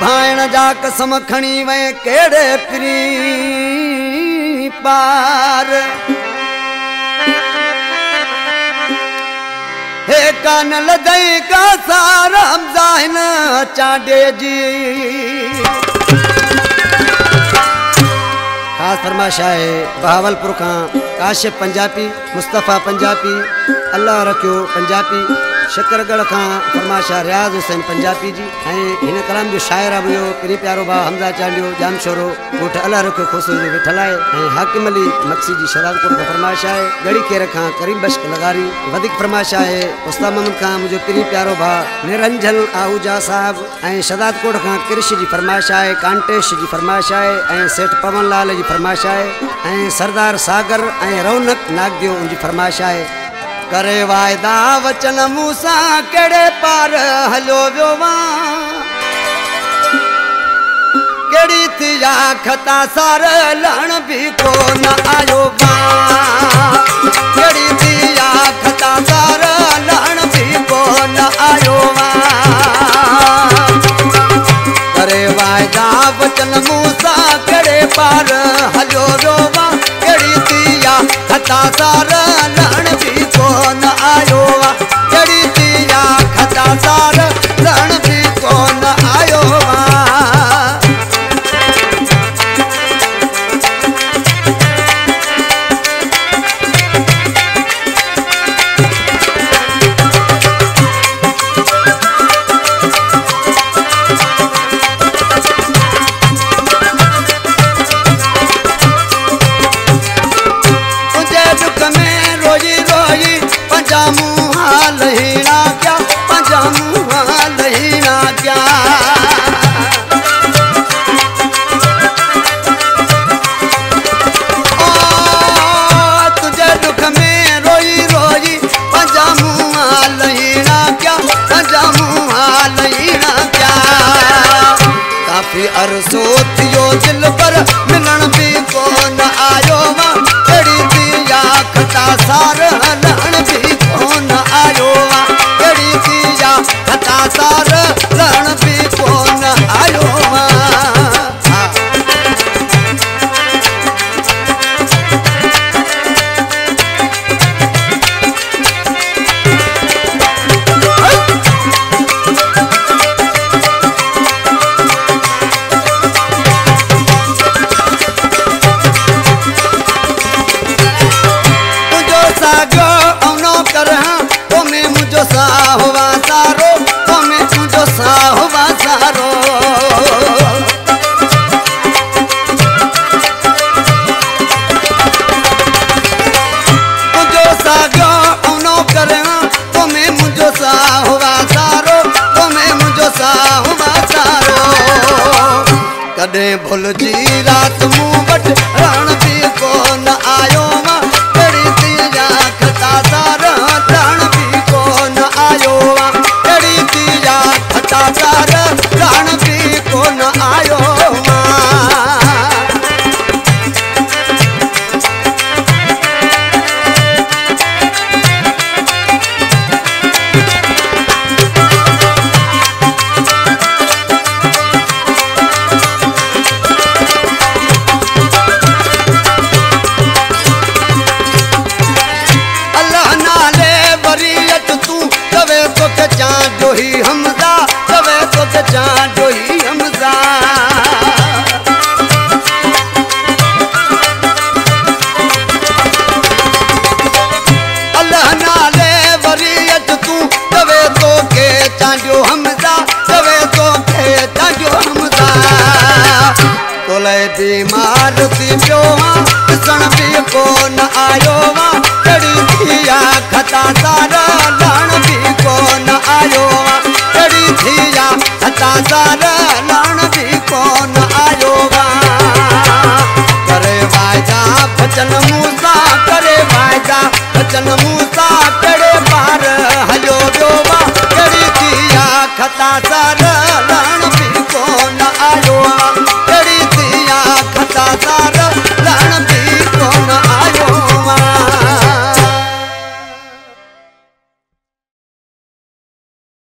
भाण जा कसम खणी वे केड़े प्री पार हे कान लदई का सारा हमजाइन चांडे जी खास फरमाइश है बहावलपुर का काशिफ पंजाबी मुस्तफ़ा पंजाबी अल्लाह रखियो पंजाबी शकरगढ़ का फरमाइश रियाज हुसैन पंजाबी जी इन कलाम जो शायर है प्री प्यारो बा हमजा चांडियो जाम छोरो गोठ अल्लाह रखियो खोसो जो वेठल है हाकिम अली मक्सी जी शराबकोट का फरमाइश है गड़ी के रखा करीम बश्क लगारी वधिक फरमाइश है उस्ताद मोहम्मद खां मुझे प्री प्यारो बा निरंजन आहूजा साहब शदादकोट का कृष जी फरमाइश है कांटेश जी फरमाइश है सेठ पवन लाल जी फरमाइश है सरदार सागर रौनक नागदियो उनकी फरमाइश है करे वायदा वचन मूसा केड़े पार हलो व्यो केड़ी थी या खता सार लण भी को न आयो केड़ी थी या खता सार लण भी को न आयो करे वायदा वचन मूसा केड़े पार हलो व्यो केड़ी थी या खता सार लण भी को न आयो केड़ी थी या खता सार लण भी को न आयो अरसो थियो दिल पर मिलन भी को न आयो केड़ी थी या खता सार लहण भी को न आयो केड़ी थी या खता सार लहण भी को न आयो कदे भूल जी रात मुँह बट रण भी को न आयो केड़ी थी या खता सार रण भी को न आयो केड़ी थी या खता सार रण भी को न आयो बीमार थी पियो ॾिसण भी को न आयो केड़ी थी या खता सार लहण भी को न आयो केड़ी थी या खता सार